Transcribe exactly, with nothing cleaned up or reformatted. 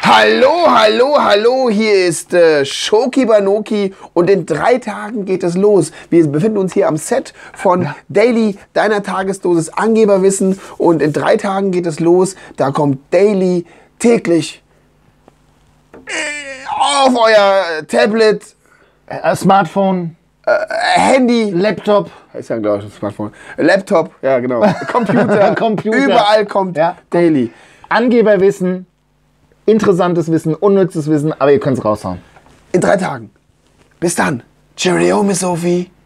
Hallo, hallo, hallo, hier ist äh, Shoki Banoki und in drei Tagen geht es los. Wir befinden uns hier am Set von ja. Daily, deiner Tagesdosis Angeberwissen, und in drei Tagen geht es los. Da kommt Daily täglich auf euer Tablet, äh, Smartphone, äh, Handy, Laptop. Ist ja, glaube ich, ein Smartphone. Laptop, ja genau. Computer, Computer. Überall kommt ja. Daily. Angeberwissen. Interessantes Wissen, unnützes Wissen, aber ihr könnt es raushauen. In drei Tagen. Bis dann. Cheerio, Miss Sophie.